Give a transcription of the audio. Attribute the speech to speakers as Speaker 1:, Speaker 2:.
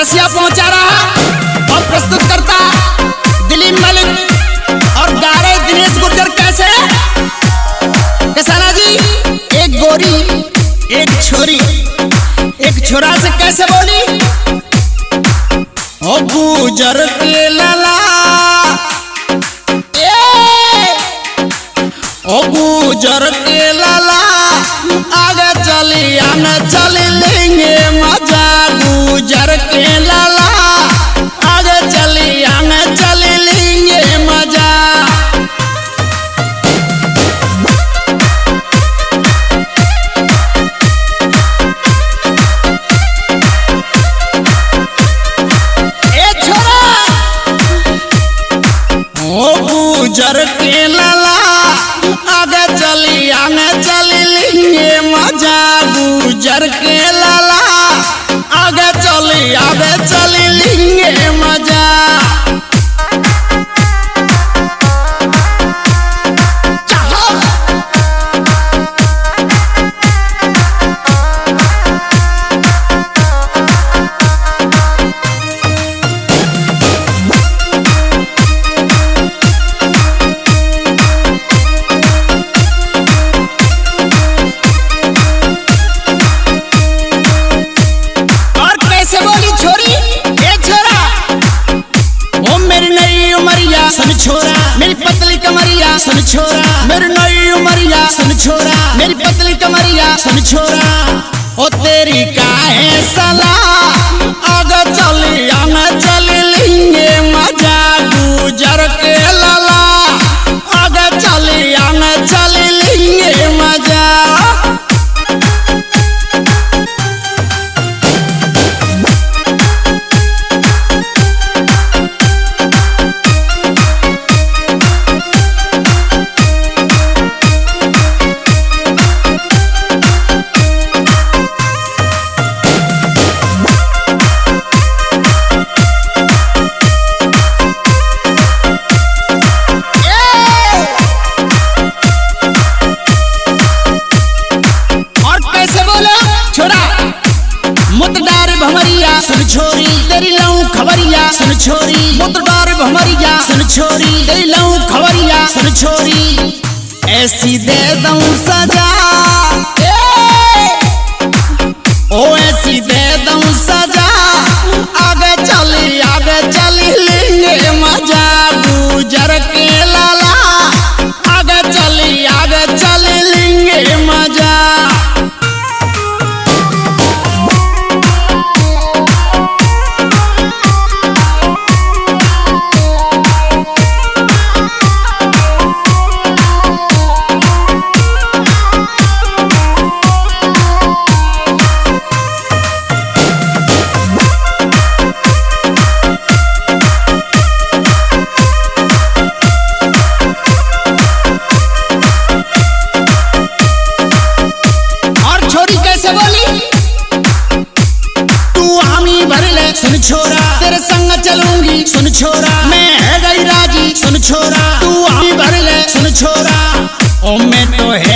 Speaker 1: रसिया पहुंचा रहा और प्रस्तुत करता दिलीप मलिक और गा रहे दिनेश गुर्जर। कैसे किसाना जी, एक गोरी एक छोरी एक छोरा से कैसे बोली, ओ गुजर के लाला ओ गुजर के लाला आगे चली आने चली लेंगे मजा। गुजर के लाला आगे चली आने चली लेंगे मजा। ए छोरा ओ गुजर के लाला आगे चली आने चली लेंगे मजा। गुजर के लाला आगे चली लेंगे मजा। सन छोरा मेरी पतली कमरिया सन छोरा, मेरी नई उमरिया सन छोरा, मेरी पतली कमरिया सन छोरा। ओ तेरी काहे सला आगे चली आगे चली लेंगे मजा। गुजर के लाला आगे चली आगे चली लेंगे मजा। सुन छोरी तेरी लहू खबरिया सुन छोरी, मुतडार भमरिया सुन छोरी तेरी लहू खबरिया सुन छोरी। ऐसी दे दूं सजा ओ ऐसी दे दूं सजा आगे चली लेंगे मजा। गुजर के लाला आगे चली लेंगे मजा। सुन छोरा तेरे संग चलूंगी सुन छोरा, मैं है गई राजी सुन छोरा। तू हमी भर ले सुन छोरा, ओ मैं तो है